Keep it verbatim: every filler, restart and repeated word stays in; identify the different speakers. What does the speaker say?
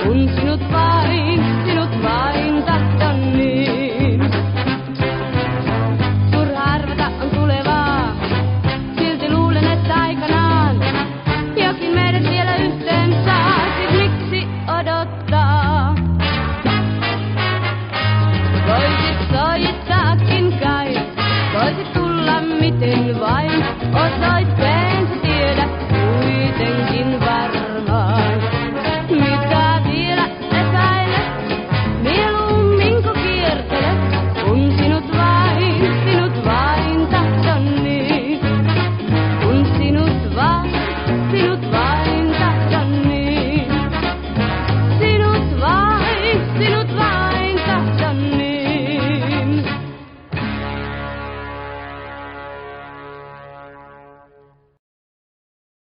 Speaker 1: kun sinut vain, sinut vain tahdon niin. Turha arvata on tulevaa, silti luulen, että aikanaan jokin meidät vielä yhteen saa, siis miksi odottaa? Voisit soittaakin kai, voisit tulla miten vain, osoitteen sä tiedät kuitenkin.